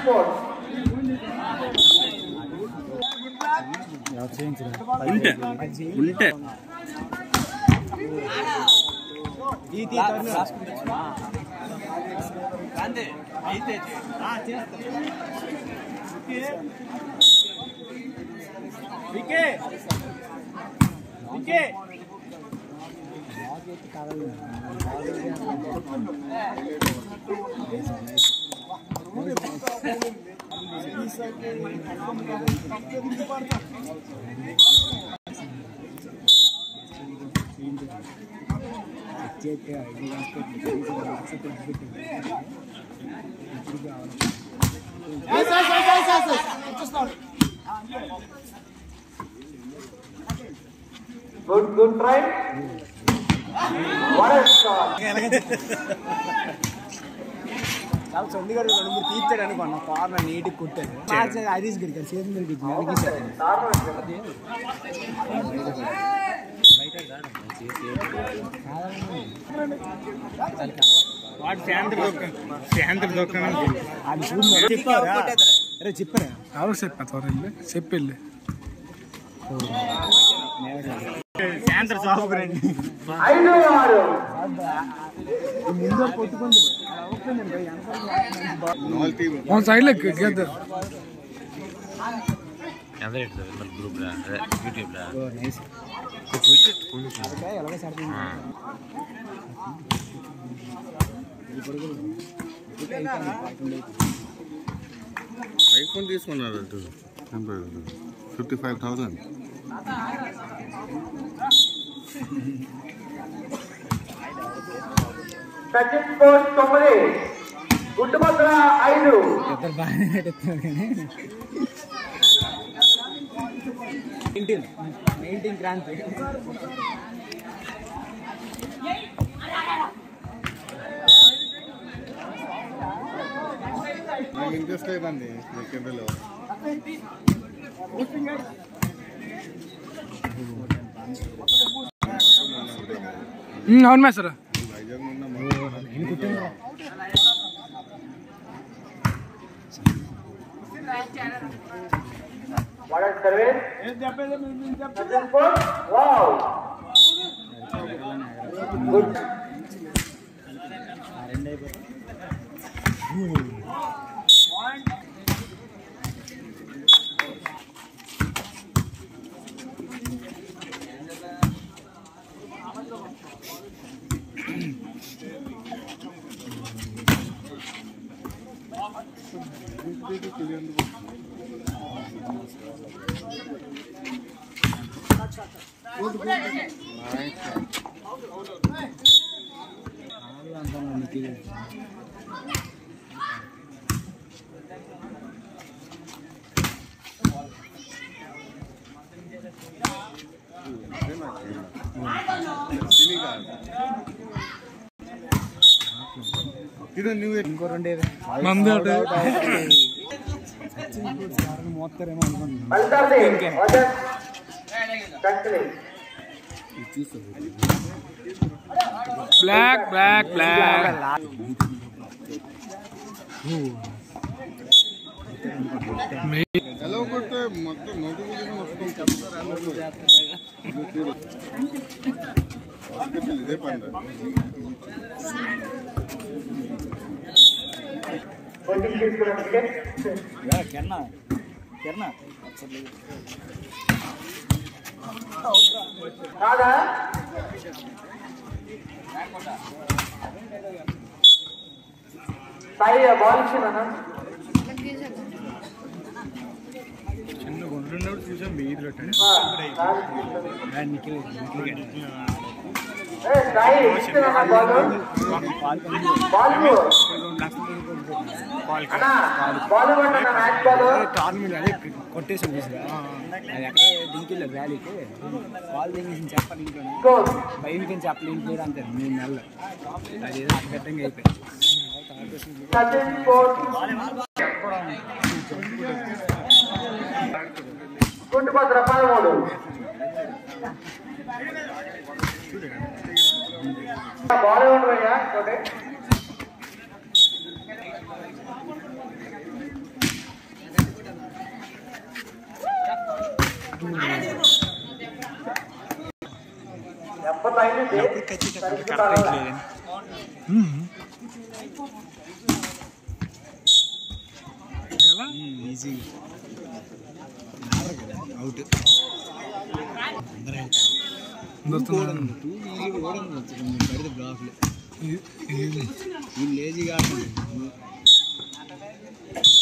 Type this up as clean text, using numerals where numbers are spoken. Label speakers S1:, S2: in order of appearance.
S1: Sports. Good try. What a shot.
S2: Now Chandigarh is going to teach it and one corner need to cut it. Match Irish cricket season will be what Sandra I'm soon chipper. How set Sepil. Sandra sovereign.
S1: I know.
S2: One side like together.
S3: Group YouTube.
S2: Oh, nice.
S3: iPhone this one 55,000.
S1: Sachin Sports Company. Guddibadra, I do.
S2: 19 grand.
S3: I'm interested in the
S2: on my sir.
S1: What a service? Sachin Sports. Wow. Good.
S3: You don't know it.
S2: Black.
S3: Hello, but
S1: Saya ball mana? Sachin Sports. Guddibadra Palmodu. Ball on ya,
S2: easy out పడితే బ్లాక్లు వీళ్ళు లేజీగా